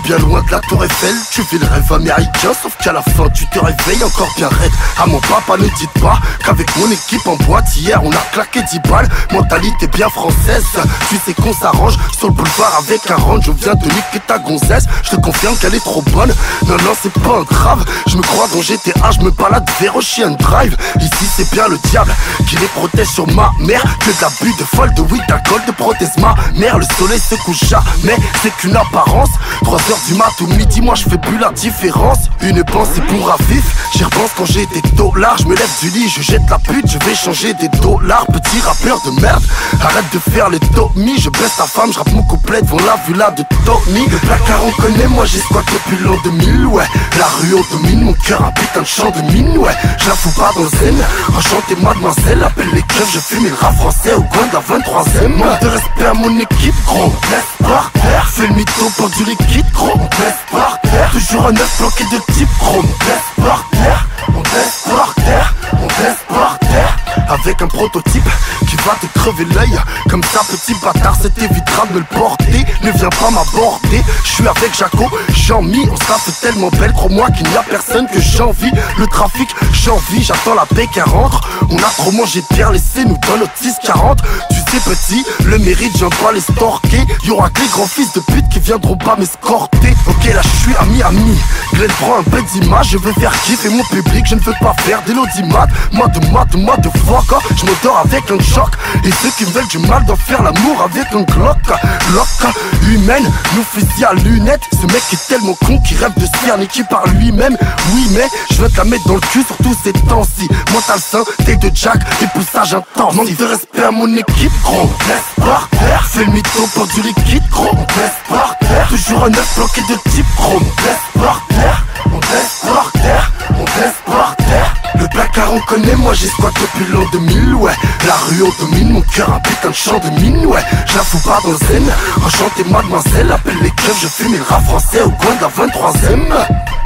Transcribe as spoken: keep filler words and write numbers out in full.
bien loin de la tour Eiffel. Tu vis le rêve américain, sauf qu'à la fin tu te réveilles encore bien raide. À mon papa ne dites pas qu'avec mon équipe en boîte hier on a claqué dix balles. Mentalité bien française, tu sais qu'on s'arrange sur le boulevard avec un range. Je viens de niquer ta gonzesse, je te confirme qu'elle est trop bonne. Non non c'est pas un grave, je me crois dans G T A, je me balade vers Ocean Drive. Ici c'est bien le diable qui les protège sur ma mère. Que de l'abus de folle, de weed, d'alcool, de prothèse ma mère. Le soleil se couche jamais, c'est qu'une apparence. Trois heures du mat ou midi, moi je fais plus la différence. Une pensée pour un vif, j'y repense quand j'ai des dollars. Je me lève du lit, je jette la pute, je vais changer des dollars. Petit rappeur de merde, arrête de faire les Tommy. Je baisse ta femme, je rappe mon couplet devant la villa de Tony. Le placard on connaît, moi j'ai squat depuis l'an deux mille, ouais. La rue on domine, mon cœur un putain de chant de mine, ouais. Je la fous pas dans le zen, enchantée mademoiselle. Appelle les keufs, je fume le rap français au coin de la vingt-troisième. Manque de respect à mon équipe, gros, on laisse par terre. Fais le mytho pour du liquide, gros, on laisse par terre. Toujours un œuf bloqué de type, gros, on laisse par terre. On laisse par terre, on laisse par terre. Avec un prototype qui va te crever l'œil. Comme ça petit bâtard, ça t'évitera de me le porter. Ne viens pas m'aborder, je suis avec Jaco, Jean-Mi. On sera fait tellement belle, crois-moi qu'il n'y a personne que j'envie. Le trafic, j'envie, j'attends la paix qu'elle rentre. On a trop mangé de pierre, laissez-nous dans notre six quarante. Tu sais petit, le mérite, j'aime pas les stalker. Y'aura que les grands fils de pute qui viendront pas m'escorter. Ok là je suis à Miami, Glenn prend un peu d'image. Je veux faire kiffer mon public, je ne veux pas faire des l'audimat. Moi de moi de moi de fuck, je m'endors avec un choc. Et ceux qui veulent du mal doivent faire l'amour avec un Glock. Glock humaine, nous fusil à lunettes. Ce mec est tellement con qu'il rêve de se faire niquer par lui-même. Oui mais je veux te la mettre dans le cul surtout ces temps-ci. Moi t'as le sein, t'es de Jack, dépoussage intense. Manque de respect à mon équipe, gros, on laisse par terre. Fais le mytho pour du liquide, gros, on laisse par terre. Toujours un œuf bloqué de type, gros, on laisse par terre. On laisse par terre, on laisse par terre. Le placard on connaît, moi j'ai squat depuis l'an deux mille, ouais. La rue on domine, mon cœur un putain de chant de mine, ouais. Je la fous pas dans le zen, enchantée mademoiselle. Appelle les keufs, je fume le rap français au coin de la vingt-troisième.